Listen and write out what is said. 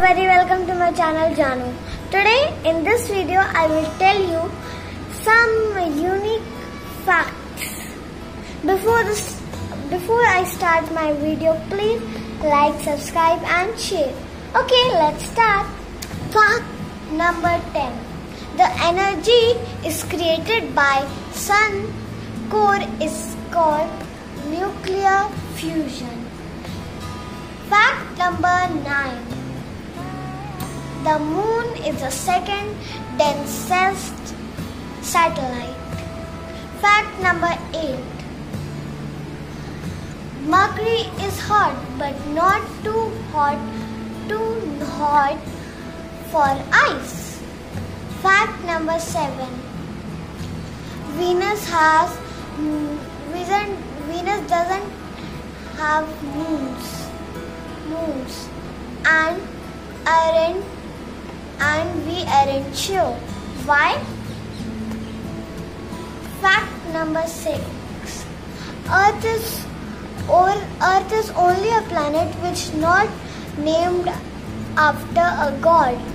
very welcome to my channel Janu. Today in this video I will tell you some unique facts. Before I start my video, please like, subscribe and share. Okay, let's start. Fact number 10. The energy is created by sun core is called nuclear fusion. Fact number 9. The moon is the second densest satellite. Fact number 8. Mercury is hot but not too hot for ice. Fact number 7. Venus doesn't have moons and we aren't sure why. Fact number 6. Earth is only a planet which not named after a god.